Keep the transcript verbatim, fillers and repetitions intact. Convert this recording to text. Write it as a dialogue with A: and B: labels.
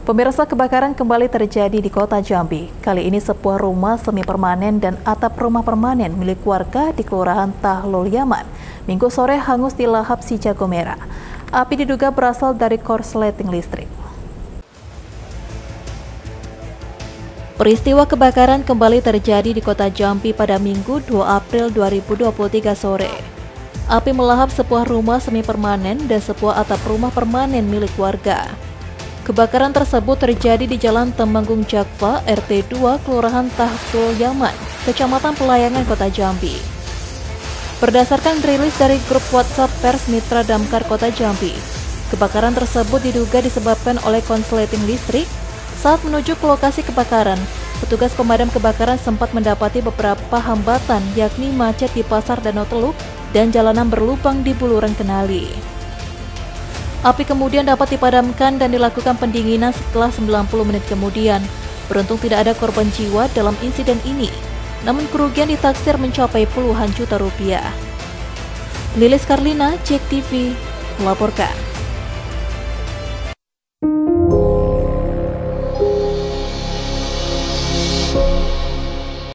A: Pemirsa, kebakaran kembali terjadi di kota Jambi. Kali ini sebuah rumah semi permanen dan atap rumah permanen milik warga di Kelurahan Tahlul Yaman Minggu sore hangus di lahap si jago merah. Api diduga berasal dari korsleting listrik. Peristiwa kebakaran kembali terjadi di kota Jambi pada Minggu dua April dua ribu dua puluh tiga sore. Api melahap sebuah rumah semi permanen dan sebuah atap rumah permanen milik warga. Kebakaran tersebut terjadi di Jalan Temanggung Jakfa, R T dua, Kelurahan Tahlul Yaman, Kecamatan Pelayangan, Kota Jambi. Berdasarkan rilis dari grup WhatsApp Pers Mitra Damkar Kota Jambi, kebakaran tersebut diduga disebabkan oleh konsleting listrik. Saat menuju ke lokasi kebakaran, petugas pemadam kebakaran sempat mendapati beberapa hambatan, yakni macet di Pasar Danau Teluk dan jalanan berlubang di Buluran Kenali. Api kemudian dapat dipadamkan dan dilakukan pendinginan setelah sembilan puluh menit kemudian. Beruntung tidak ada korban jiwa dalam insiden ini, namun kerugian ditaksir mencapai puluhan juta rupiah. Lilis Karlina, Cek T V, melaporkan.